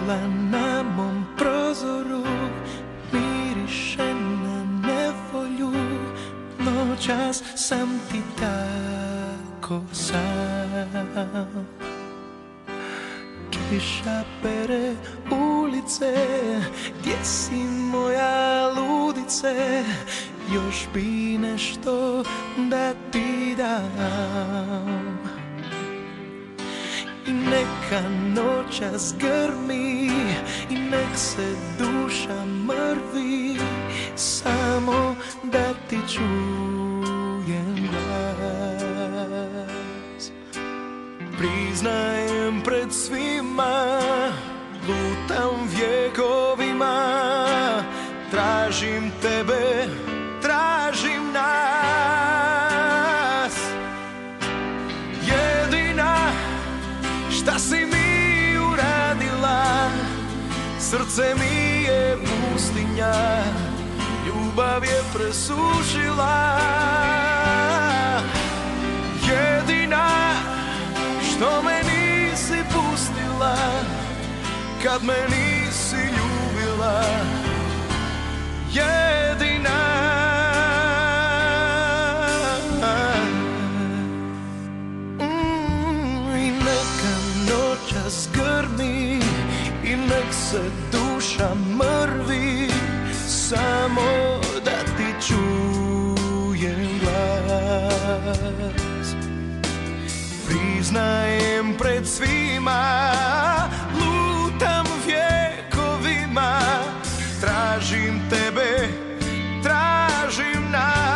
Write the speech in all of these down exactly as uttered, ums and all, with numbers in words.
Svjetla na mom prozoru miriše na nevolju. Noćas sam ti tako sam. Kiša pere ulice, gdje si moja ludice? Još bi nešto da ti dam. I neka noćas grmi, i nek se duša mrvi, samo da ti čujem glas. Priznajem pred svima, lutam vjekovima, tražim tebe, tražim nas. Jedina šta si mi uradila, srce mi je pustinja, ljubav je presušila. Jedina što me nisi pustila, kad me nisi ljubila. Jedina. Mm, I neka noćas grmi, i nek se duša mrvi, samo da ti čujem glas. Priznajem pred svima, lutam vjekovima, tražim tebe, tražim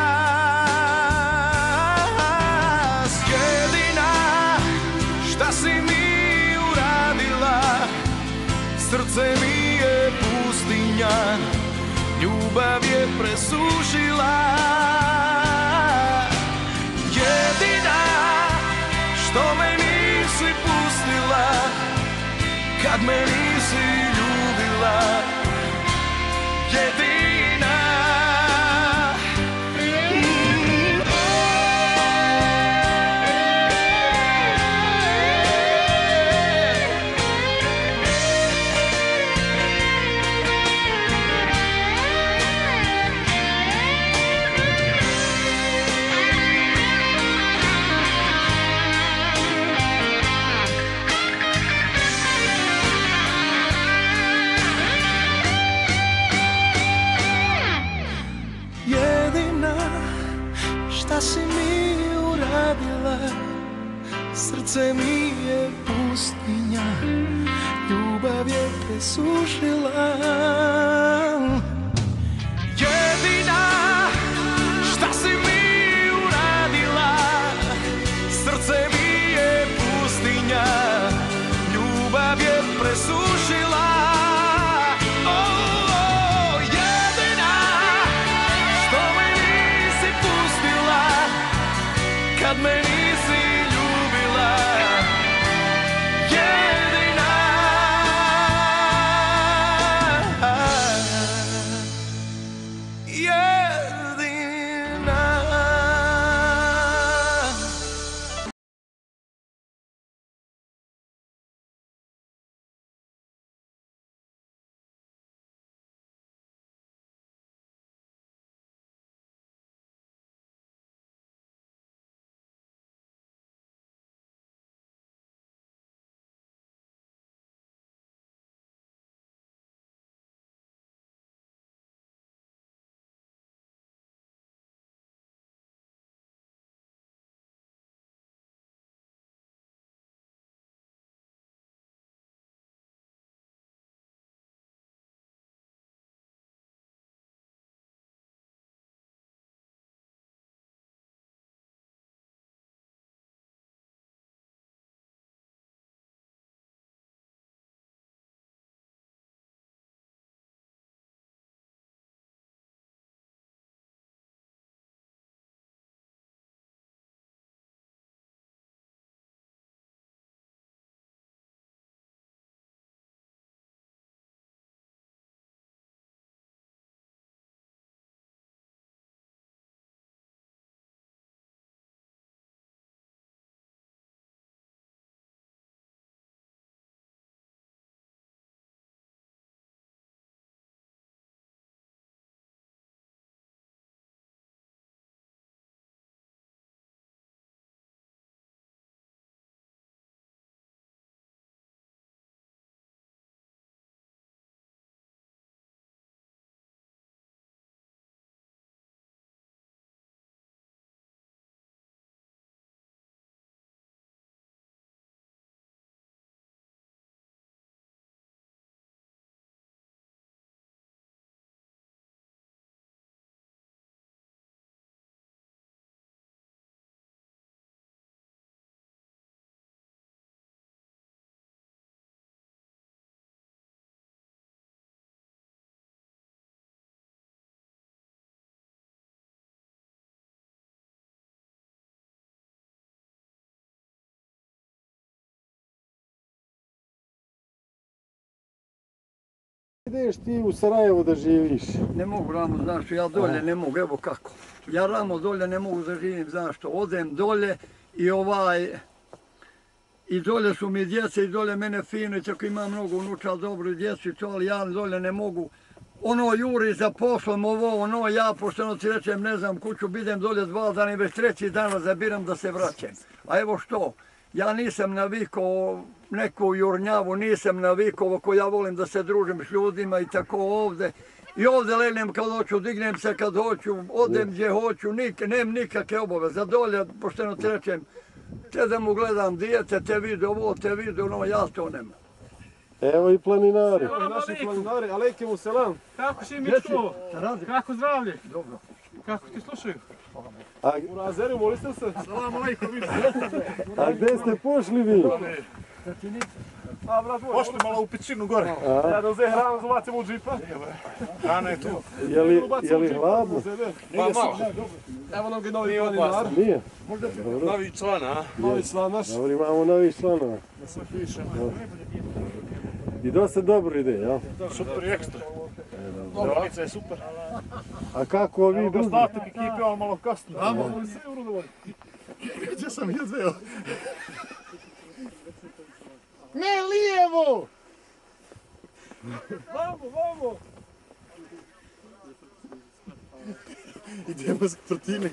nas. Jedina šta si mi uradila, srce mi je pustinja, ljubav je presušila. Jedina što me nisi pustila, kad me nisi ljubila. Jedina. Šta si mi uradila, srce mi je pustinja, ljubav je presušila. Jedina šta si mi uradila, srce mi je pustinja, ljubav je presušila. Kad me nisi ljubila. Jedina. Jedina. ideš ti u Sarajevo da živiš? Ne mogu, Ramo, znaš što, ja dolje ne mogu, evo kako. Ja, Ramo, dolje ne mogu da živim, znaš što, odem dolje i ovaj... I dolje su mi djece i dolje mene fino i tako imam mnogo unuča, ali dobro i djecu i to, ali ja dolje ne mogu. Ono juri za poslom, ovo, ono, ja pošteno ti rečem, ne znam, kuću, bidem dolje dva dana i već treći dan zabiram da se vraćam. A evo što, ja nisam navikao neku jurnjavu, nisam navikao ako ja volim da se družim s ljudima i tako ovde. I ovdje legnem kad hoću, dignem se kad hoću, odem gdje hoću, nik, nemam nikakve obaveze. Dolje, pošteno ti rečem, te da mu gledam dijete, te vidi ovo, te vidi ono, ja to nemam. Evo i planinari. Evo naši planinari, alejkimu selam. Kako si Mičko? Kako zdravlje? Dobro. Kako ti slušaju? A, U Razeru, molite se? Salam alejkum, vidim. a gdje ste pošli vi? A, brat moj, pošli malo u pećinu gore. Ja da uzem hranu, zbacim u džipa. Hrana je tu. Je li, je li hladno? Pa malo. Evo nam ga novi planinar. Nije? Novi član, a? Novi član naš. Dobro, imamo novih članova. Da se pišemo. I dosta dobro ide, jel? Super i ekstra. Deonica je super. A kako ovi Evo ga drugi? statik i kipio malo kasno. Amo, ali sve u rudovoljno. Gdje sam jedveo? Ne lijevo! Vamo, vamo! Idemo s prtine.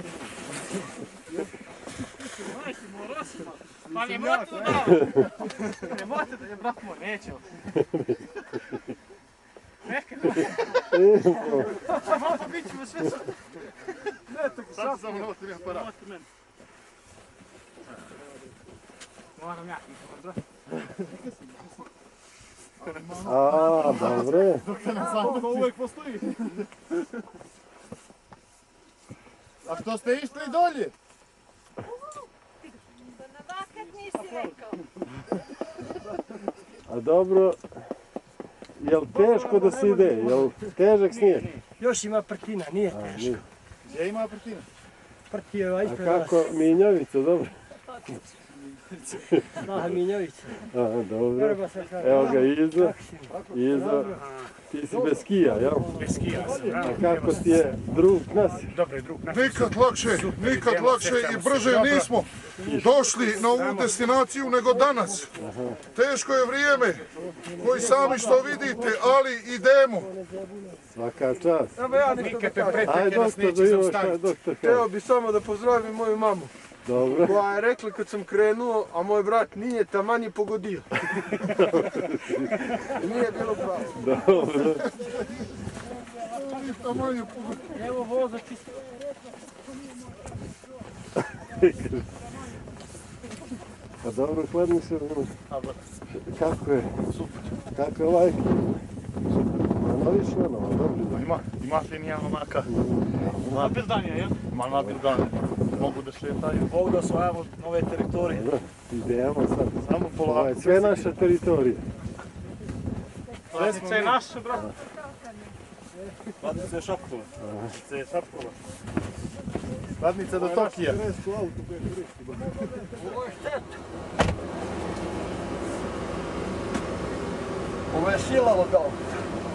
Pa ne motu da! Ne motu da, brat moj, nećemo. Neka. Malo pa bit ćemo sve sad. Ne, tako sad samo noti mi aparat. Noti meni. Moram ja, dobro. A, dobre. Dok te ne znam, uvijek postoji. A što ste išli dolje? Na basket nisi rekao. A dobro, jel teško da se ide? Jel težak snijeg? Još ima prtina, nije A, teško. nije. Gdje ima prtina? Prti je ovaj A ispred nas. kako, Minjavica, dobro? Aha, Minjovića. A, dobro. Grba se kaže. Evo ga Izo, Kako si? Izo, ti si bez skija, jel? Bez skija sam. A kako ti je drug nas? Dobri drug. Nikad lakše, nikad lakše i brže nismo došli na ovu destinaciju nego danas. Teško je vrijeme, koji sami što vidite, ali idemo. Svaka čast. Evo ja ništa da kažem. Aj, doktor, da imamo šta je doktor Htio kaže. bi samo da pozdravim moju mamu, Dobro. koja je rekla kad sam krenuo, a moj brat nije, taman je pogodio. Nije bilo pravo. Dobro. Evo voza čisto. Pa dobro, hladni se vrlo. Kako je? Super. Kako je ovaj? Super. Ma novi članova, dobro. Ima, ima linija onaka. Ima bildanija, jel? Ima na bildanija. Mogu da šetaju. Mogu da osvajamo nove teritorije. Dobro, idemo sad. Samo Ovo je polako. sve naša teritorija. Vesnica je naša, brat. Radnica je Šapkova. Radnica je Šapkova. Radnica do Tokija. Ovo je sila od auta.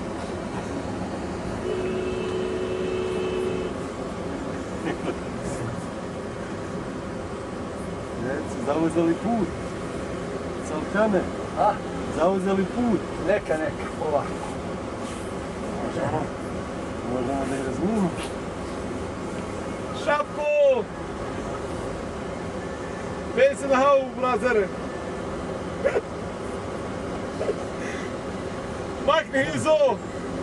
Reci, zauzeli put. Salkane. A? Zauzeli put. Neka, neka, ovako. Možemo, možemo da je razmijemo. Šapko! Već se na havu, brazere. Makni Izo!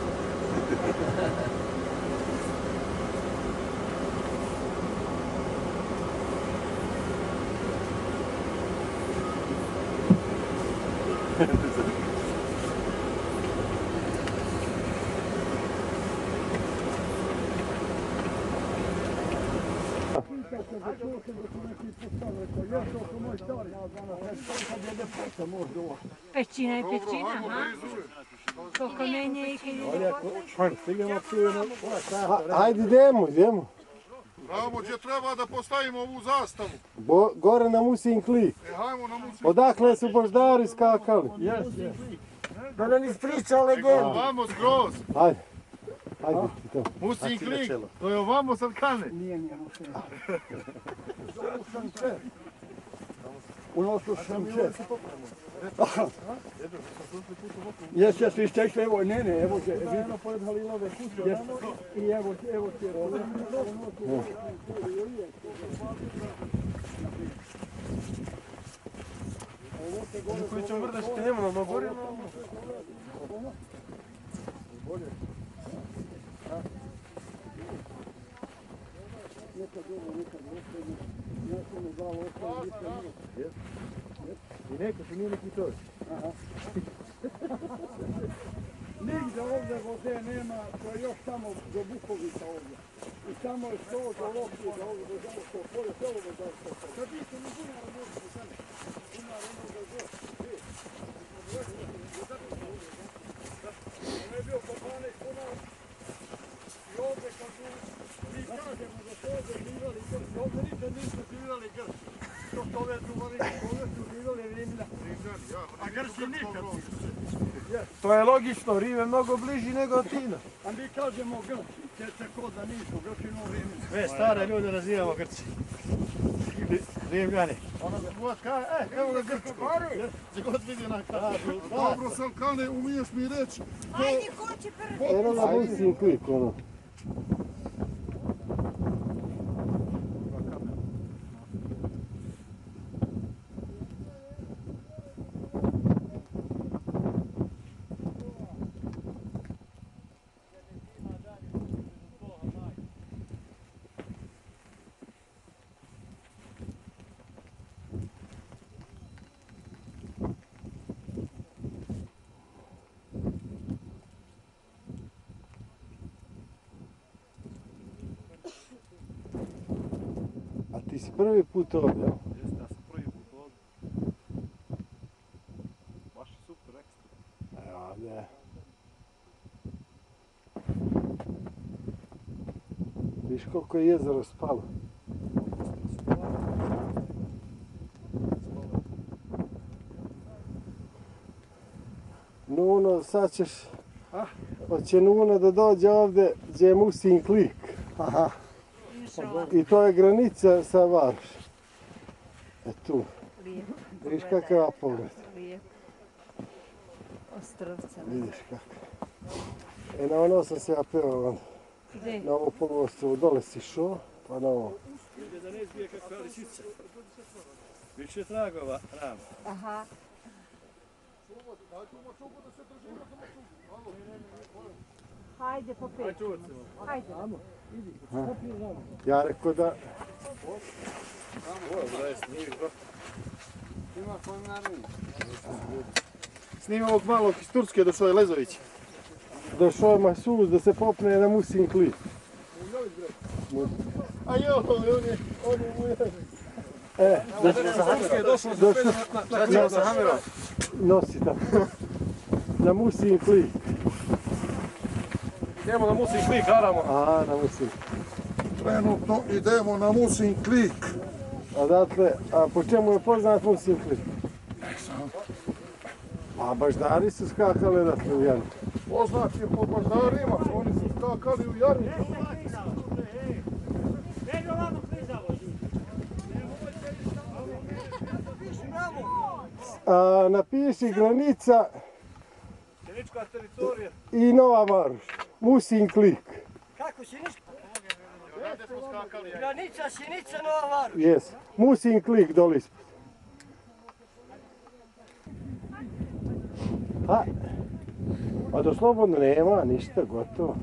Pećina je pećina, ha? Koliko menje i kad ide A, ajde idemo, idemo. Bravo, gdje treba da postavimo ovu zastavu. Bo, gore na Musin klik. E, hajmo na muci. Odakle su boždari skakali? Jes, jes. Da nam ispriča legendu. Ovamo skroz. Ajde. Ajde ti to. Musin klik. To je ovamo sad kane. Nije mi musin. Zovu sam se. Unosu sam se. Jeste svi stekli, evo, ne, ne, evo će. Evo pored Halilove kuće. I evo će, evo će. Koji ćemo vrda što nema na gore. I neko se nije neki to. Nigde ovdje vode nema, to je još samo do Bukovica ovdje. I samo je sto do Lokije, do ovdje do Žalskog polja, selo do Žalskog polja. Kad niste ni Bunar možete po sami. Bunar ono da je ono je bio po dvanaest Bunar. I ovdje kad su, mi kažemo da su ovdje živjeli Grci, ovdje nikad nisu živjeli Grci. To što ove drugarike, ovdje su živjeli Rimljani. A Grci nikad nisu. To je logično, Rim je mnogo bliži nego Atina. A mi kažemo Grci, će ko da nisu, Grci no Rimljani. Sve stare ljude nazivamo Grci. Ili Rimljani. Ono god kaže, e, evo ga Grčko. Gdje god vidi na kartu. Dobro, Salkane, umiješ mi reći. Ajde, ko će prvi? Eno na Musin klik, ono. A ti si prvi put ovdje, jel? Jeste, ja sam prvi put ovdje. Baš je super, ekstra. Ja, ne. Viš koliko je jezero spalo. Nuno, sad ćeš... Hoće Nuno da dođe ovdje gdje je Musin klik. Aha. I to je granica sa Varoš. E tu. Lijepo. Vidiš kakav je pogled. Lijepo. Ostrovca. Vidiš kako. E na ono sam se ja pevao onda. Gdje? Na ovo poluostrvo dole si šao, pa na ovo. Vidi da ne izbije kakva lisica. Više tragova, ram. Aha. Hajde po pet. Hajde. Ja rekao da... Snimi ovog malog iz Turske, došao je Lezović. Došao je Mahsuz da se popne na Musin klik. A jo, on je, on je mu je. E, Došlo došao sa Hamerom. nosi tamo. Na Musin klik. Idemo na Musin klik, haramo. A, na Musin. Trenutno idemo na Musin klik. Odatle, a po čemu je poznat Musin klik? A baždari su skakali odatle u Janu. Poznat je po baždarima, oni su skakali u Jarni. A, napiši granica Sjenička teritorija. i Nova Varoš. Musin klik. Kako si ništa? Ovdje smo skakali. Granica, Sjenica, Nova Varoš. Jes. Musin klik dole ispod. A, a do slobodno nema, ništa, gotovo.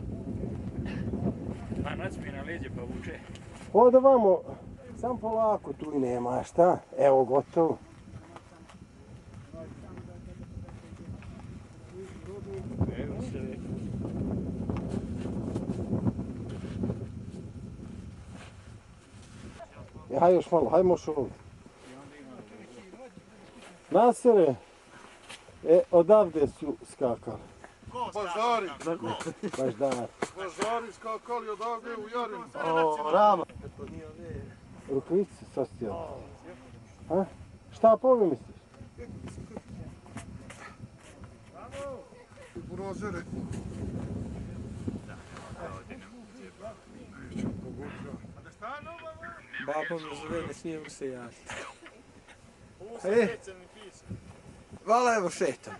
A nacmi na leđe pa vuče. Ovdje vamo, sam polako, tu i nema, šta? Evo, gotovo. Evo se. E, haj još malo, hajmo još ovdje. Nasere, e, odavde su skakali. Baždari. Baždar. Baždari skakali odavde u Jarinu. O, Rama. Rukvice sastijali. A? Šta povi misliš? Burozere. Babo me zove, ne smijem se javiti. E, vala evo šetam.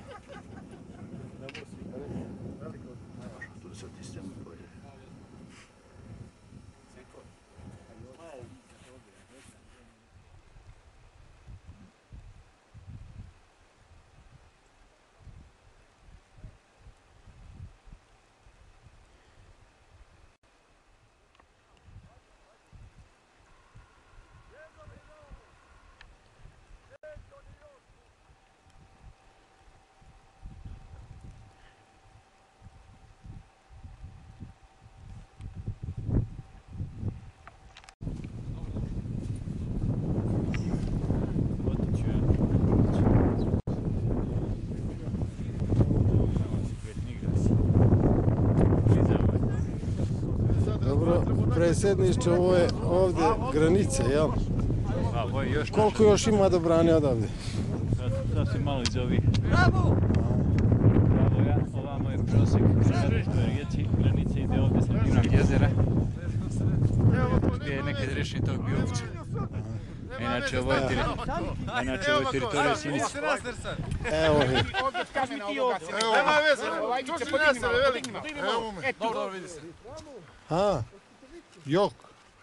Predsjedniče, ovo je ovdje granica, jel? Koliko još ima do brane odavde? Sad se malo iz ovih. Bravo! Bravo, ja. Ovamo je prosjek rijeci, granica ide ovdje sredinom jezera. Gdje je nekad rečni tok bio ovce. Inače ovo je teritorija Sinice. Evo je. Nema veze, čuši nasere velikima. Evo me. Dobro, vidi se. A, jok.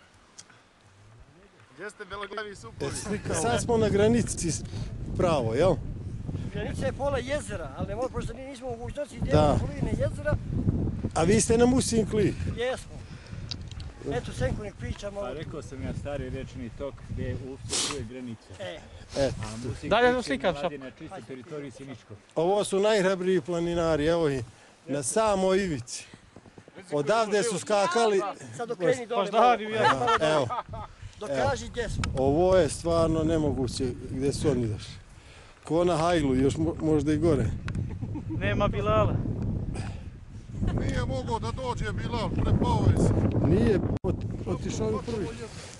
Gdje ste beloglavi supovi? Sad smo na granici pravo, jel? Granica je pola jezera, ali ne možemo, pošto nismo u mogućnosti Da. dijela polovine jezera. A vi ste na Musin Klik? Jesmo. Eto, Senko nek pričamo. Pa rekao sam ja stari rečni tok gdje je uopšte tu je granica. E. E. A Musin Dalje Klik slikam je šap. mladi na čistoj teritoriji Siničkog. Ovo su najhrabriji planinari, evo ih, na samoj ivici. Odavde su skakali. Sad okreni dole. Poždarim ja. Evo, Dokaži gdje smo. ovo je stvarno nemoguće gdje su oni došli. Ko na Hajlu, još mo- možda i gore. Nema Bilala. Nije mogao da dođe Bilal, prepao je se. Nije, ot- otišao je prvi.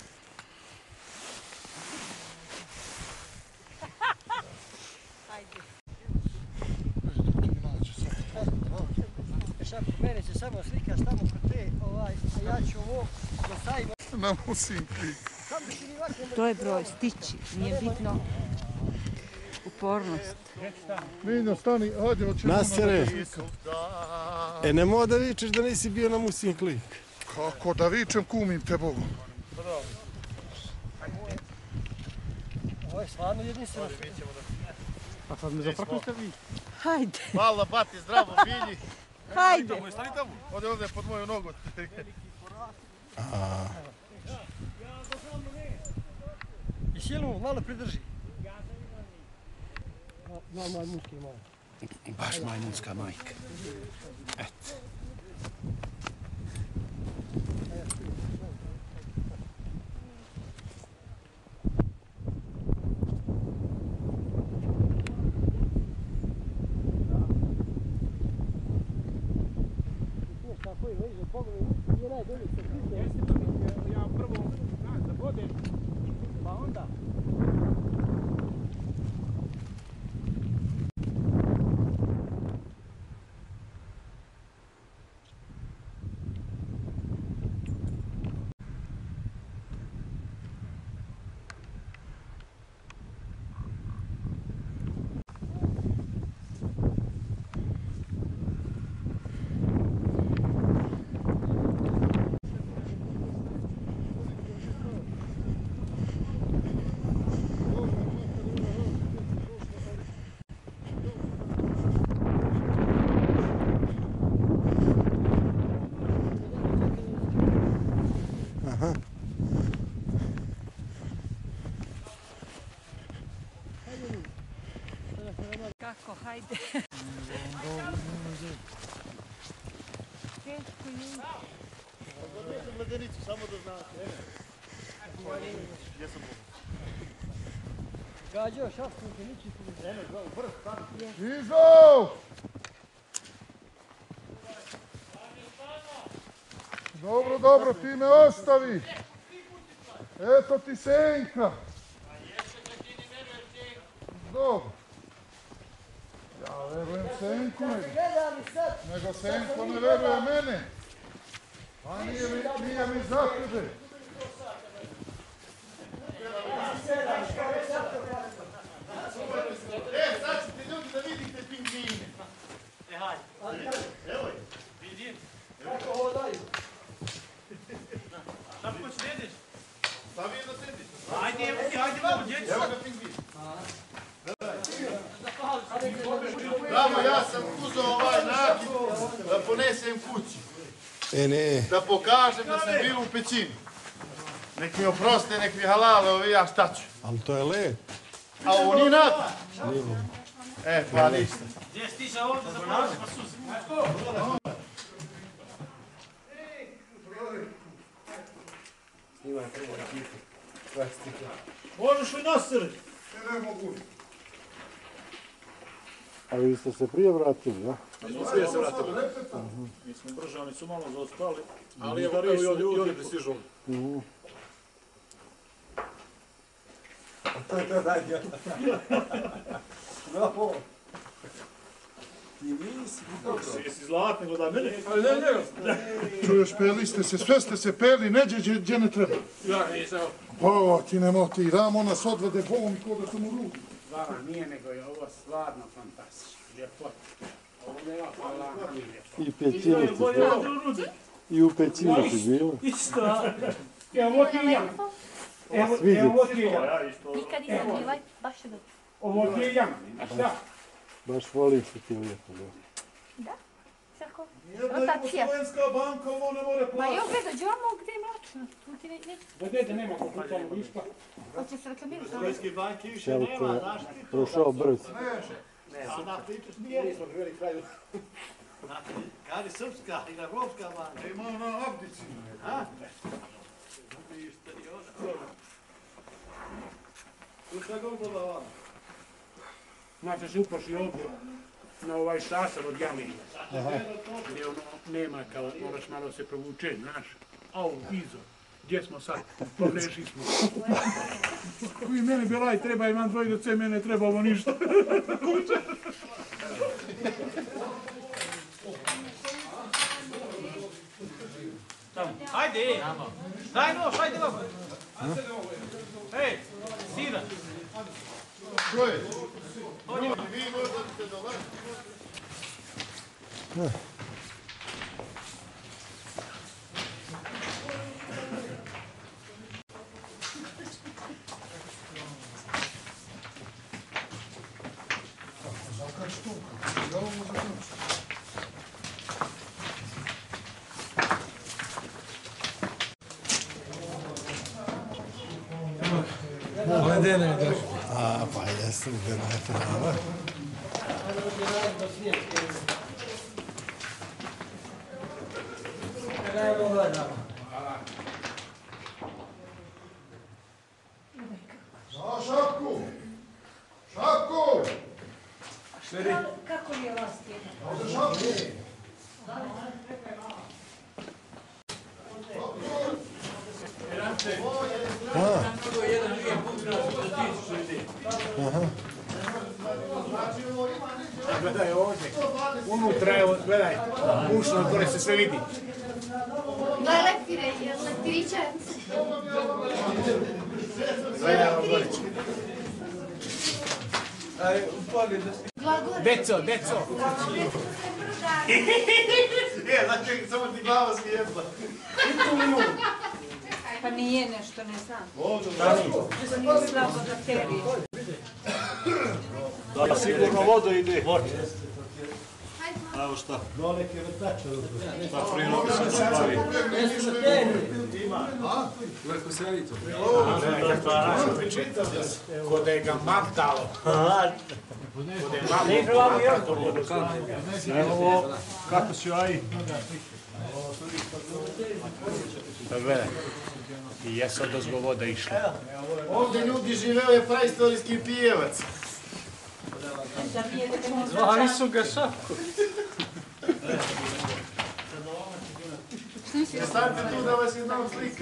Sad mene će samo slikaš tamo kod te, ovaj, a ja ću ovo da stavimo. Na Musin Klik. To je broj, stići, nije bitno upornost. Minjo, stani, hajde, hoćemo na Nasere. slika. E, nemoj da vičeš da nisi bio na Musin Klik. Kako da vičem, kumim te Bogom. Ovo je stvarno jedinstveno. A sad me zaprknite vi. Hajde, Hvala, bati, zdravo, bilji. hajde. Ode ovdje pod moju nogu. I silu malo pridrži. Malo majmunski malo. Baš majmunska majka. Tako je, vidi, pogledaj, nije najbolje se prizna. Ja prvo da vodem, pa onda. Kako, hajde. Teško je. Ledenicu, samo da znate. Jesam Gađao šapku, niči su vreme, brz, tako. Izo! Dobro, dobro, ti me ostavi. Eto ti Senka. Dobro. Ja A verujem Senku nego. Nego Senko ne veruje mene. A nije mi, nije mi za tebe. E, sad ćete ljudi da vidite pingvine. E, hajde. Evo je. Vidim. Kako hodaju? Šta hoćeš da jedeš? Šta vi da sediš? Ajde, evo ti, ajde vamo, dječi. Evo ga pingvin. Bravo, ja sam uzeo ovaj nakit da ponesem kući. E ne. Da pokažem da sam bio u pećini. Nek mi oproste, nek mi halale, ovi ja šta ću. Ali to je led. A ovo nije nakit. E, pa ništa. Gdje stiša ovdje za plaži, pa suzi. Možeš li nasrati? Ne mogu. A vi ste se prije vratili, ja? Mi smo prije se vratili. Mi smo brže, oni su malo zaostali. Ali evo i ljudi pristižu. To je to radio. Bravo. Ti nisi. Jesi zlatni, gledaj mene. Ali ne, ne. Čuješ, peli ste se, sve ste se peli, neđe gdje ne treba. Ja nisam. O, ti ne moti, ramo nas odvede Bogom ko da sam u ruku. Stvarno nije, nego je ovo stvarno fantastično. Ljepota. Ovo nema hvala mi ljepota. I pećini ti bilo. I u pećini ti bilo. Isto. Evo ti ja. Evo, evo ti ja. Nikad nisam bila, baš je dobro. Ovo ti ja. A šta? Baš volim što ti je lijepo. Da? Sako? Jedna Rotacija. Jugoslovenska banka, ovo ne more Ma plaćati. jo, gledaj, džormo, gdje je mračno? Tu ti već neće. Da dete nema kako tamo viška. Hoće se reklamirati. Hrvatski banki više Šelko nema, je znaš ti to? prošao brz. Ne, a da pričaš nije. Nismo živjeli kraju. Kad je srpska i evropska banka. Ima ona Abdici. A? Tu šta god gleda vam. Znači se uprošli ovdje na ovaj šasar od jame. Gdje ono nema kao, moraš malo se provuče, znaš. A ovo, izo. Gdje smo sad? Pogrešili smo. Koji mene Belaj treba, imam dvoje do C, mene treba ovo ništa. Hajde! Daj nož, hajde vam! Ej, sida! Što je? Oni Vi možete dole. A, pa jesam, gledajte nama. A, Šapku! Šapku! Kako je vas tjedan? Ovdje Šapku! Gledaj ovdje. Unutra je, gledaj. Ušno, gore se sve vidi. Gle, lektire, lektiričac. Aj, upali da si. Deco, deco. E, znači, samo ti glava zvijedla. Pa nije nešto, ne znam. Ovdje, To nije slabo bakterije. da, sigurno voda ide. Evo šta. Šta Frino se se bavi. Lepo se radi to. Kod je ga mam dalo. Kod je mam dalo. Evo, kako si aj? Da gledaj. I jesu odozgo voda išla. Ovdje ljudi živeo je praistorijski pijevac. Zvali su ga Šapku. Stanite tu da vas jednom slika.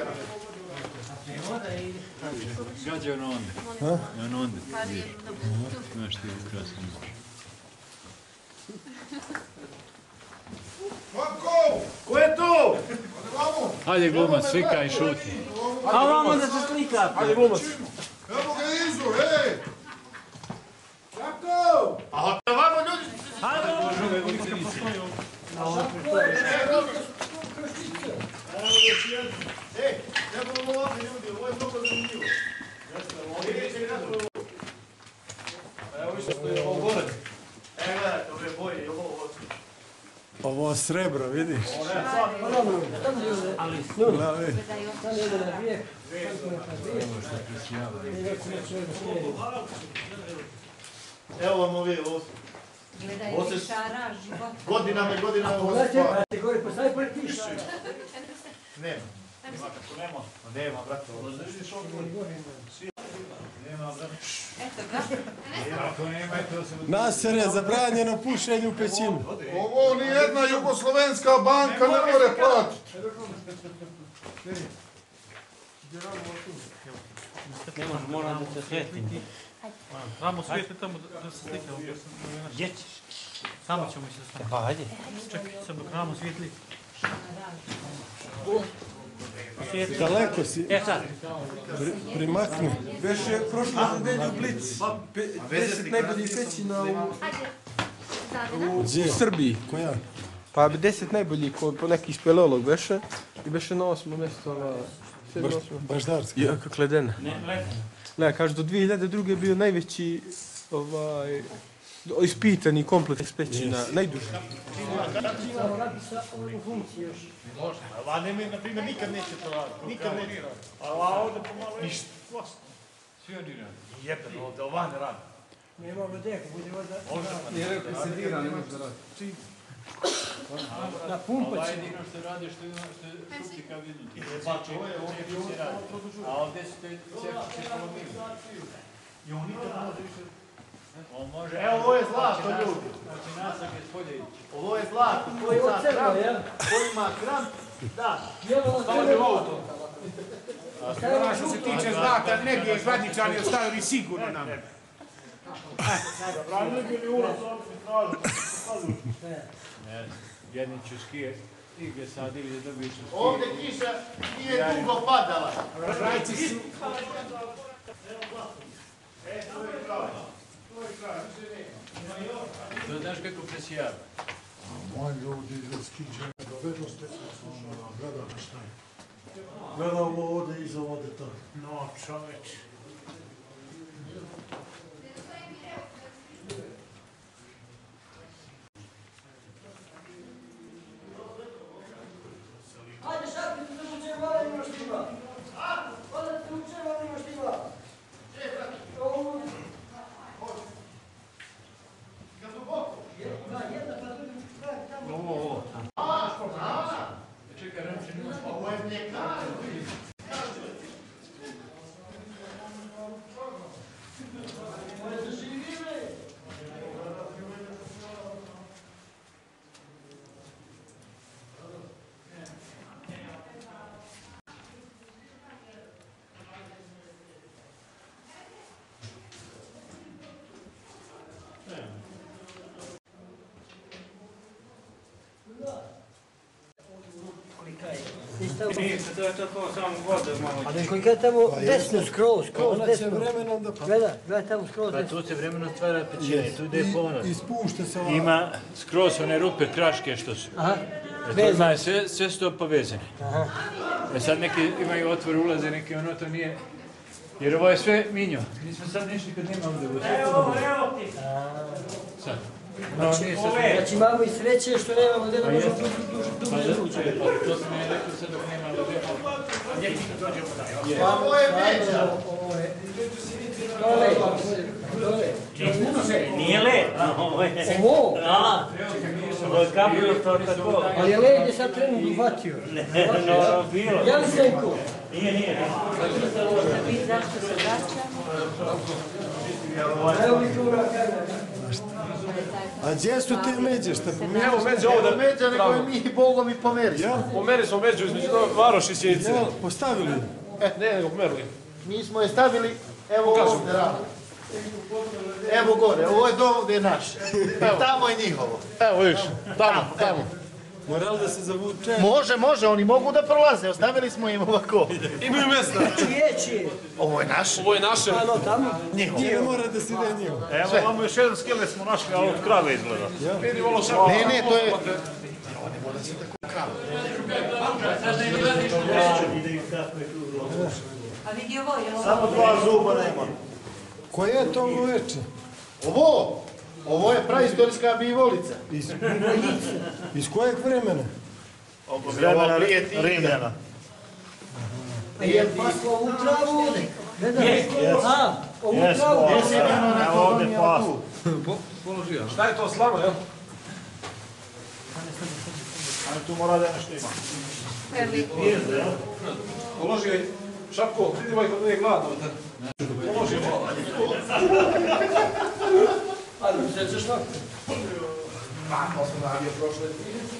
Gađa ono onda. Ono onda. Znaš ti je ukrasno. Marko! Ko je tu? Hajde glumac, svika i šuti. A vamo da se slikate. Hajde glumac. Evo ga Izo, hej! Marko! A vamo ljudi! Ej, ne budemo ovdje ljudi, ovo je mnogo zanimljivo. Evo više što je ovo gore. Evo gledajte, ove boje i ovo ovo. Ovo srebro, vidiš? Ali Glavi. sam jedan na dvije. Evo vam ovi, ovo Gledaj, šara, život. godinama i godinama ovo se Pogledajte, spava. pa gore postavi pored tiša. Nema. Ima kako nema? Nema, brate. Ovo držiš ovdje. Nema, brate. Eto ga. Naser je zabranjeno pušenje u pećinu. Ovo nijedna jugoslovenska banka ne more platiti. moram da se svetim. Ramo svijetli tamo da se slikne. Gdje ćeš? Tamo ćemo se slikati. Pa ajde. Čekaj, sam dok Ramo svijetli. Daleko si, E sad. Pri- primakni. Беше прошло неделю Блиц. десет најбољи пеćina u, u Gdje? Srbiji. Koja? Pa десет најбољи кој по неки спелеолог беше и беше на осмо место на седмо Baš, осмо. baždarski. Ja, kako ledena. Ne, kaže do две хиљаде друге je bio najveći ovaj ispitani kompleks pećina, najduži. A ne, na primjer, nikad neće to raditi. Nikad neće. A ovdje pomalo je... Ništa. Svi oni radi. Jebeno, ovdje, ova ne radi. Nema vodeku, bude voda. Nije rekao se dira, ne može da radi. Na pumpa će. Jedino što radi što je šuti kao vidu. Ovo je ovdje radi. A ovdje su te cepčiće kolomili. I on nikad ne može više... On može... Evo, ovo je zlato, ljudi. Znači nasak je spoljevići. Ovo je zlato. Ko ima kramp? Ko ima kramp? Da. Ono što se tiče zlata, negdje Hladničani ostavili sigurno nam. Jedni čuskije igre sadili da dobiju čuskije. Ovdje kiša nije dugo padala. Rajci su... To znaš kako presijava? Moji ljudi iz skiđenja dovedu ste se slušao, gledam šta je. Gleda ovo ovdje iza ovdje to. No, čoveč. Ajde šapite da mu će voda ima štima. Voda te mu će voda ima štima. Ovo. Da, jedna pa drugi tamo. Ovo, ovo. Čekaj, Ramče, Ovo je mljekar. Nije, to je to samo voda malo. Ali kolika je tamo desno, skroz, skroz Ona će desno. vremenom da... Gledaj, gledaj tamo skroz Pa desno. tu se vremeno stvara pećine, tu ide ponos. Ispušta se ova... Ima skroz one rupe kraške što su. Aha, E to vezano. zna, sve, sve su to povezane. Aha. E sad neki imaju otvor, ulaze, neki ono to nije. Jer ovo je sve minjo. Mi smo sad nešli kad nema ovdje. Ovo sve Evo, evo ti. sad. No, nije sad. Znači imamo i sreće što nemamo gdje da možemo duže Pa duže da, ući. pa to sam ja rekao sad dok nema ovdje. Gdje mi dođemo dalje? Ovo je međa. Dole, dole. Nije led. Ovo je... Ovo? Da. Ovo je kapilo to tako. Ali je led je sad trenutno uhvatio. No, bilo. Je li Senko? Nije, nije. Da vidi zašto se vraćamo. Evo mi tu rakajna. A gdje su te međe šta pomijeli? Evo međa ovo da međa, nego je mi Bogom i pomeri. Ja? Pomeri smo među između Varoš i Sjenice. Ja, postavili. E, ne, nego pomerili. Mi smo je stavili, evo ovdje radi. Evo gore, ovo je dom gdje je naš. Tamo je njihovo. Evo viš, tamo, tamo. Moral da se zavuče. Može, može, oni mogu da prolaze, ostavili smo im ovako. Imaju mjesta. Čije, čije? Ovo je naše. Ovo je naše. Ano, tamo? Njihovo. Ne mora da se ide njihovo. Evo, Ovamo još jedan skele smo našli, a od krave izgleda. Ne, ne, to je... A vidi ovo je ovo. Samo dva zuba nema. Koje je to uveče? Ovo, ovo je praistorijska bivolica. Iz, iz kojeg vremena? Iz vremena Rimljana. Je paslo ovu travu ovdje? A, ovu Jes, travu? evo ovdje pas. Šta je to slano, jel? Ali tu mora da je nešto ima. Položi joj šapku, pridivaj kod nije gladno. Položi malo. Ali se ćeš tako? Mako sam radio prošle.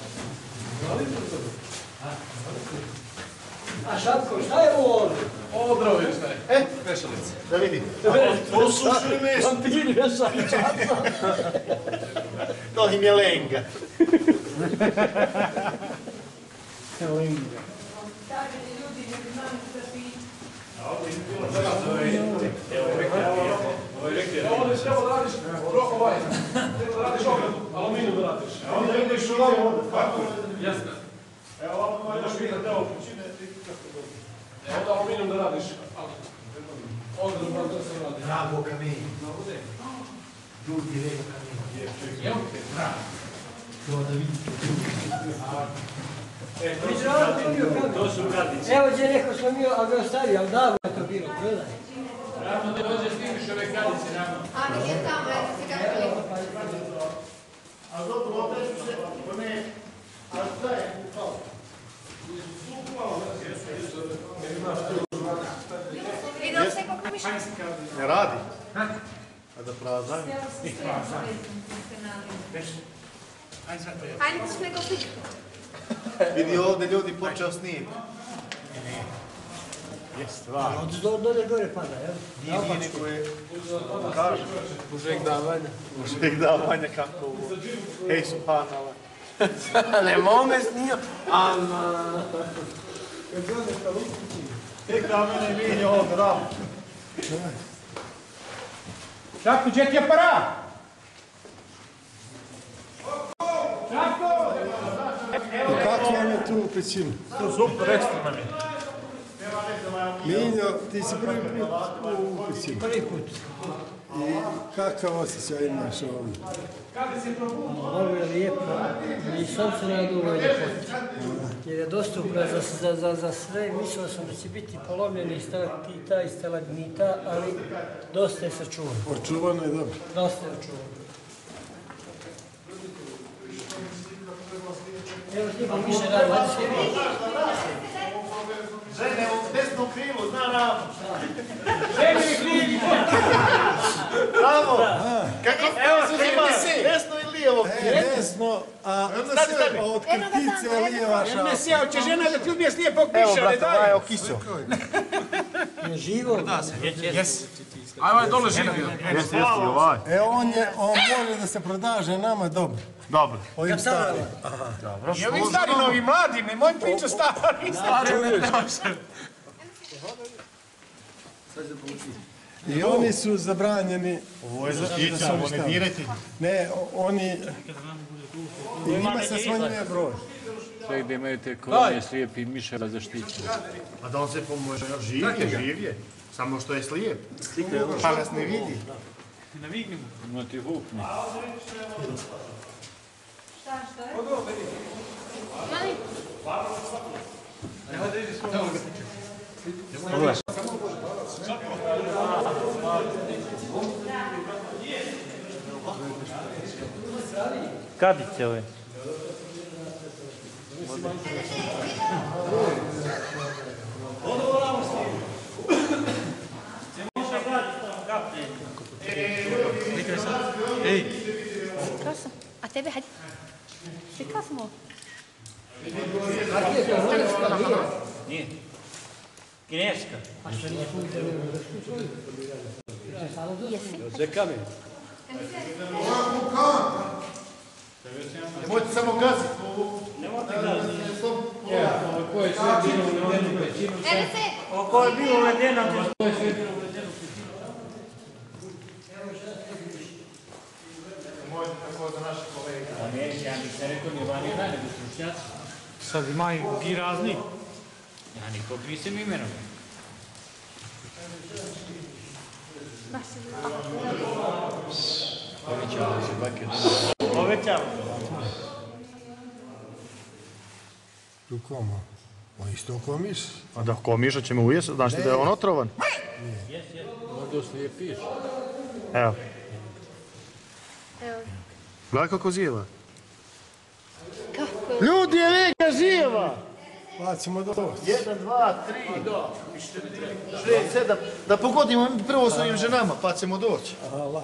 A Šapko, šta je ovo ovdje? Ovo drvo je šta je. E, Vešalice. da vidi. Posušili mjesto. Vampiri vešalica. To im je lenga. Ovdje sve ovo radiš, rok ovaj. Treba da radiš ogradu, aluminiju da radiš. Onda ideš u ovo. Kako? Jasno. Evo ovamo ideš vidjeti ovo kućine. Evo da aluminijum da radiš. Ogradu da to se radi. Drago kamenje. Ljudi reko kamenje. Evo? To da vidite. To su gradnice. Evo gdje neko smo mi, ali ga ostavio, ali davno je to bilo, gledaj. Ravno da dođe snimiš ove kradice, ravno. A gdje je tamo, eto se kako A dobro, ovdje su se, one, a šta je upalo? Vidio se kako miša. Ne radi. A da prazaj. Hajde ćeš nego piću. Vidi ovdje ljudi počeo snijeti. Je stvar. Od do, dolje gore pada, jel? Nije nije neko je, kaže, Užeg davanja. užeg davanja kako ovo. Hej, subhanala. Ne mome snio. Ama. Tek da mene vinje ovo drago. Šapko, gdje ti je aparat? Šapko! I kako vam je tu u pećini? To super, ekstra nam je. Minjo, ti si prvi put u pećini. Prvi put. I kakav osjećaj imaš ovdje? Ovo je lijepo. I sam se nadu ovoj ljepoti. Jer je dostupna za, za, za, za sve. Mislio sam da će biti polomljeni stalaktita i stalagmita, ali dosta je sačuvano. Očuvano je dobro. Dosta je očuvano. Evo ti pa više radi, hajde sve mi. Žene u desnom krilu, zna ramo. Žene krivi! Bravo! Kako evo se ima desno i lijevo E, krilo? desno, a Stani, stani. od krtice je lijeva Jel šapa. me sjeo, će žena da ti ubije slijepog Evo, miša, ne brate, ovaj je daj? okiso. Je živo? Jes. A ovaj dole živio. Jesi, jesi, ovaj. E, on je, on može da se prodaže nama dobro. Dobro. Ovim starim. I ovi stari novi mladi, nemoj priča stari. I oni su zabranjeni. Ovo je zaštića, ovo ne dirajte. Ne, o- oni... I njima se smanjuje broj. Sve gdje imaju te kolonije slijepi miševa zaštićeni. A da on se pomože, živ je, živ je. Samo što je slijep. Pa nas ne vidi. No ti hukne. Šta, što je? Kadice ove. Krasno. A tebe, hajde. Ti kasno. Nije. Kineska. A što nismo uzeli u vrstu? Čekam je. Nemojte samo gaziti. Nemojte gaziti. Ovo je sve bilo uvedeno većinu. Ovo je bilo uvedeno. Ovo je sve bilo uvedeno većinu. Nemojte tako za naše kolege. A neće, ja bih se rekao, nije vani radi, nego stručnjaci. Sad imaju i razni. Ja nikog nisam imenom. Povećava se bake. Povećava. Rukoma. On isto ko miš. A da, ko miša će me ujesti, znaš ti da je on otrovan? Jes, jes. Ovdje se je piš. Evo. Gledaj kako zijeva. Kako? Ljudi, je veka zijeva! Pa ćemo doći. Jedan, dva, tri, šest, sedam. Da pogodimo prvo s ovim ženama, pa ćemo doći. Aha, lako.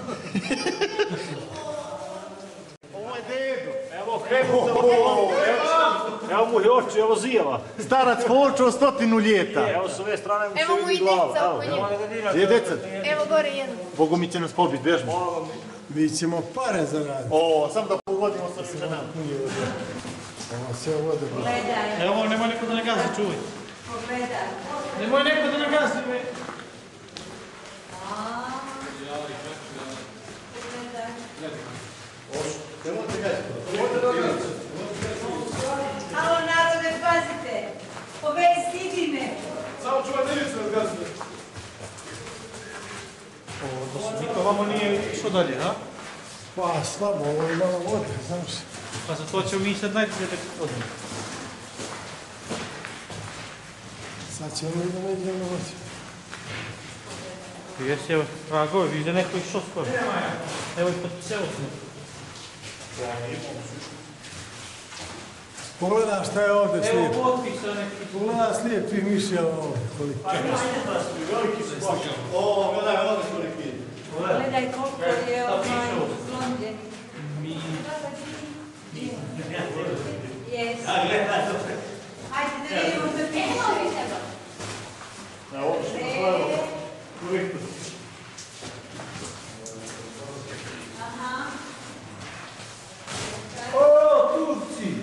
Ovo je dedo. Evo krenuto, evo, evo mu je oči, evo zijeva. Starac počeo stotinu ljeta. Evo s ove strane mu Evo se mu vidi i glava. deca Evo, oko evo. Gdje je deca? Evo gore jedan. Bogu mi će nas pobiti, bježmo. Mi ćemo pare zaraditi. O, samo da pogodimo s ovim ženama. Ovo sve vode. Gledaj. Evo, nemoj neko da ne gazi, čuvaj. Pogledaj. Nemoj neko da ne gazi, me. Alo, narode, pazite. Ove stidi me. Samo čuvaj delicu da zgazite. Ovo, da se niko vamo nije išlo dalje, ha? Pa slabo, ovo je malo vode, znaš. Pa za to ćemo mi sad najbolje da odmah. Sad ćemo i da ne idemo na vode. Jesi, evo, tragovi, vidiš da neko išao skoro. Evo i pod celo smo. Pogledaj šta je ovdje slijep. Evo potpisa neki. Pogledaj slijepi miši ovdje. Koliko. Veliki su baš. O, gledaj, ovdje koliki je. Gledaj koliko je ovaj zlomljen. Mi. Jes. Hajde da vidimo što piše. Na ovo što je uvijek. Aha. O, Turci!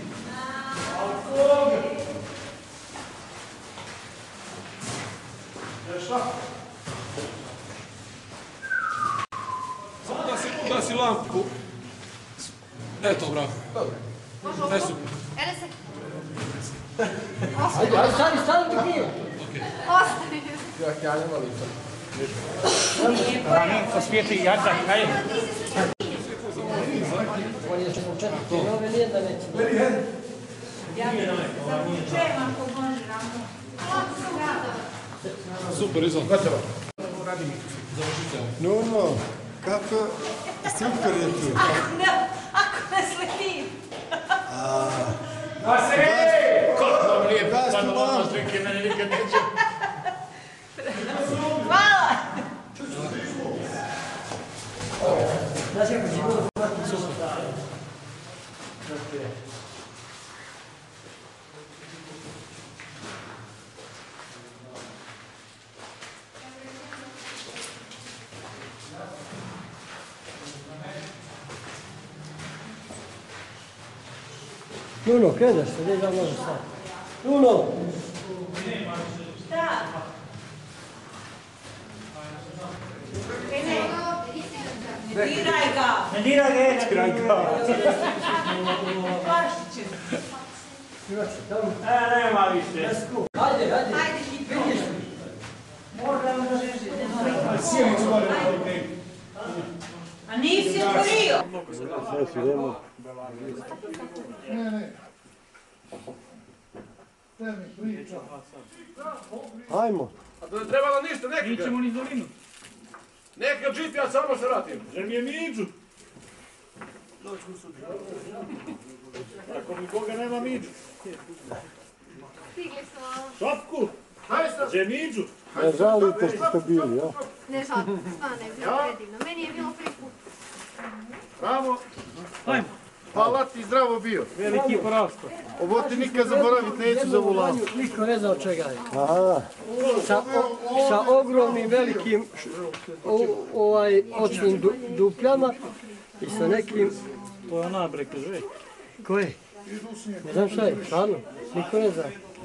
Ugasi lampu. Eto, bravo. Ne su. Ele se... Ajde, ajde, stani, stani ti pije. Ostavi. Ja nema lipa. Ramen, sa svijetli jačak, kaj? On je ćemo četiti, ove nijedna neće. Ja bih zavučem ako može ramo. Super, izvan. Gotovo. No, no, kako super je tu. Ako ne sletim. Da se! Kako vam lijepo, Gaz stvarno tu vam vam. vas drike, mene nikad neće. Hvala. Znaš kako će bilo hvatiti super. Nuno, kredaš se, gdje da možeš sad? Nuno! Šta? Ne diraj ga. Ne diraj ga, ne diraj ga. Plašit će. E, nema više. Ajde, ajde. Ajde, vidiš. Moram da reži. A nisi otvorio. Sve su idemo. Ne, ne. Te mi priča. Ajmo. A to ne treba nam ništa, neka. Ićemo niz dolinu. Neka džip, ja samo se vratim. Jer mi je Miđu. Ako nikoga nema Miđu. Stigli smo. Šopku! Že Miđu? Ne žalite što ste bili, ja? Ne žalim, stvarno je bilo predivno. Meni je bilo prvi put. Bravo! Hajmo! Hvala ti, zdravo bio. Veliki prostor. Ovo ti nikad zaboraviti neću za vulavu. Niko ne zna od čega je. Aha. Sa, o, sa ogromnim velikim o, ovaj, očnim du, dupljama i sa nekim... To je ona bre, kaže. Ko je? Ne znam šta je, stvarno. Niko ne zna.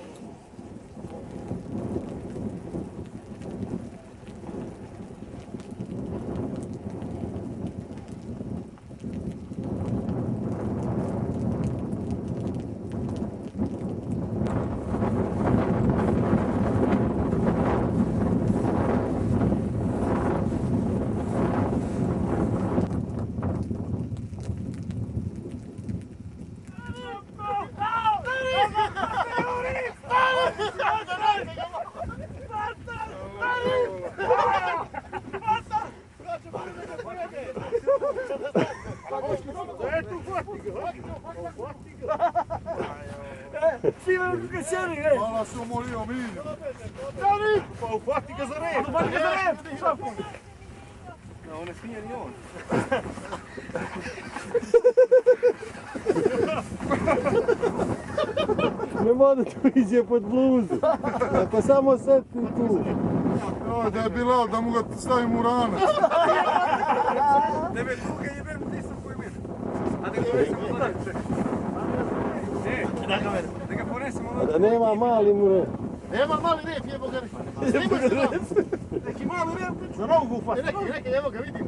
Hvala se umolio, mi idemo. Stani! Pa uhvati ga za rep! Uhvati ga za rep! No, on ne smije ni on. Ne mora tu iđe pod bluzu. Pa samo setni tu. Joj, da je Bilal, da mu ga stavim u ranac. Tebe druge jebem, nisam koji mir. A ne govori sam u dalje. E, da ga ponesemo. A da nema mali mure. Nema mali rep, jebo ga rep. Neki mali rep. Za nogu uhvati. Neki, neki, evo ga, vidimo.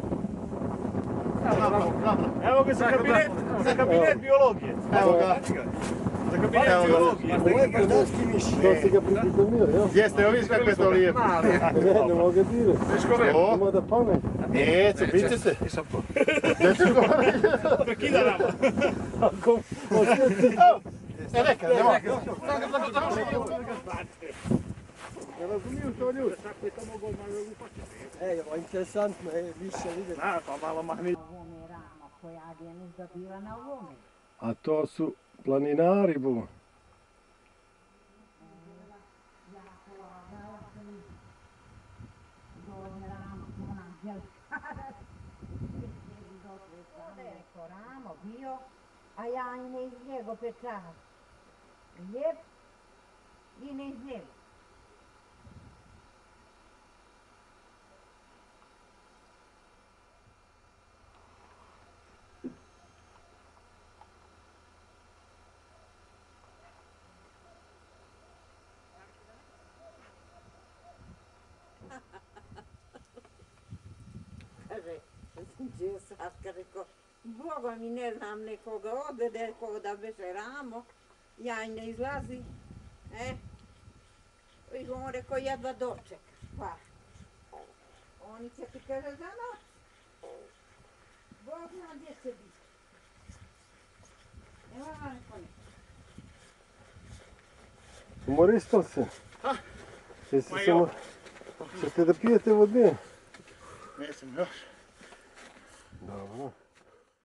Evo ga za kabinet, za kabinet biologije. Evo ga. Za kabinet biologije. Ovo je baždanski miš. To si ga pripitomio, jel? Jeste, evo vidiš kako je to lijepo. Ne, ne mogu ga dirati. O. Samo da pane. Neću, bit će se. Neću govoriti. Prekida nama. Ako osjeti. E, neka, nema. Ne razumiju to ljudi. Ej, ovo interesantno, ej, više vidjeti. A, pa malo mahni. A to su planinari, bu. A ja i ne iz njega pečavam. Lijep i ne iz njega. Kaže, gdje Saška rekao, Boga mi ne znam nekoga ode, nekoga da beše ramo, ja i ne izlazi, e, i on rekao, jedva dočekaš, pa, oni će ti kaže za noć, Bog zna gdje će biti, evo vam neko ne. Umoristali se? Jeste se mo... Ćete da pijete vode? Nećem još. Dobro.